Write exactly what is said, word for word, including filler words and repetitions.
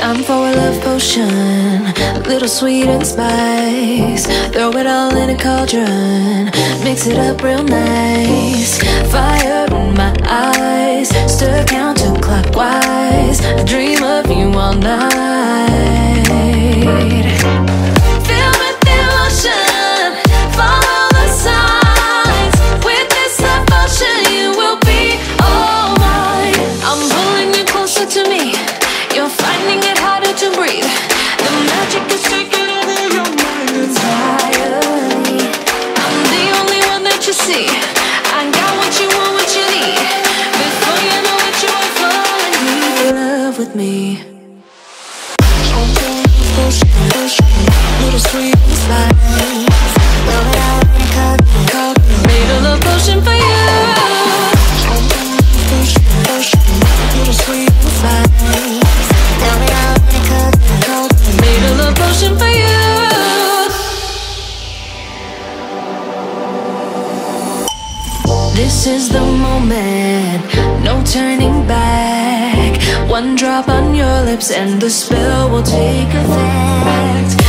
Time for a love potion, a little sweet and spice. Throw it all in a cauldron, mix it up real nice. Fire in my eyes, stir counterclockwise. I dream of you all night. Feel with emotion, follow the signs. With this love potion, you will be all mine. I'm pulling you closer to me, you're finding it harder to breathe. The magic is taking over your mind entirely. I'm the only one that you see. I got what you want, what you need. Before you know it, you are falling deep in love with me. Little sweet and spice. Made a love potion for you. Little sweet and spice. Made a love potion for you. This is the moment, no turning back. One drop on your lips and the spell will take effect.